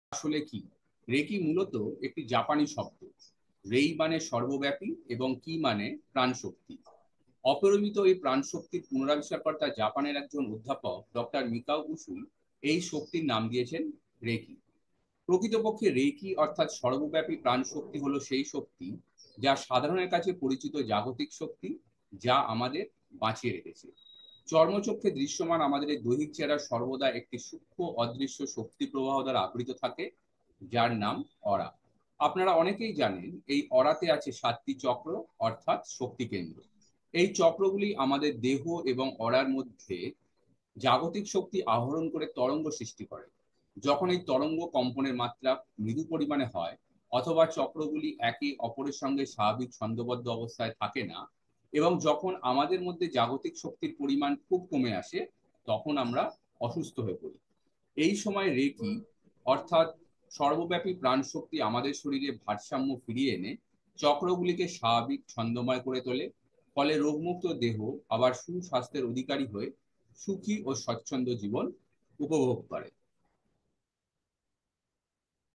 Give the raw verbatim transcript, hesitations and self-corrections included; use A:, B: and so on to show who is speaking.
A: আসলে কি? রেকি মূলত একটি জাপানি শব্দ। রেই মানে সর্বব্যাপী এবং কি মানে প্রাণশক্তি। অপরিমিত এই প্রাণশক্তির পুনরাবিষ্কারকর্তা জাপানের একজন অধ্যাপক ডক্টর মিকাও উসুই এই শক্তির নাম দিয়েছেন রেকি। প্রকৃতপক্ষে রেকি অর্থাৎ সর্বব্যাপী প্রাণশক্তি হলো সেই শক্তি যা সাধারণের কাছে পরিচিত জাগতিক শক্তি, যা আমাদের বাঁচিয়ে রেখেছে। চর্মচক্ষে দৃশ্যমান আমাদের এই দৈহিক চেহারা সর্বদা একটি সূক্ষ্ম অদৃশ্য শক্তি প্রবাহ দ্বারা আবৃত থাকে, যার নাম অরা। আপনারা অনেকেই জানেন এই অরাতে আছে সাতটি চক্র, অর্থাৎ শক্তি কেন্দ্র। এই চক্রগুলি আমাদের দেহ এবং অরার মধ্যে জাগতিক শক্তি আহরণ করে তরঙ্গ সৃষ্টি করে। যখন এই তরঙ্গ কম্পনের মাত্রা মৃদু পরিমাণে হয় অথবা চক্রগুলি একে অপরের সঙ্গে স্বাভাবিক ছন্দবদ্ধ অবস্থায় থাকে না, এবং যখন আমাদের মধ্যে জাগতিক শক্তির পরিমাণ খুব কমে আসে, তখন আমরা অসুস্থ হয়ে পড়ি। এই সময় রেকি অর্থাৎ সর্বব্যাপী প্রাণশক্তি আমাদের শরীরে ভারসাম্য ফিরিয়ে এনে চক্রগুলিকে স্বাভাবিক ছন্দময় করে তোলে। ফলে রোগমুক্ত দেহ আবার সুস্বাস্থ্যের অধিকারী হয়ে সুখী ও স্বচ্ছন্দ জীবন উপভোগ করে।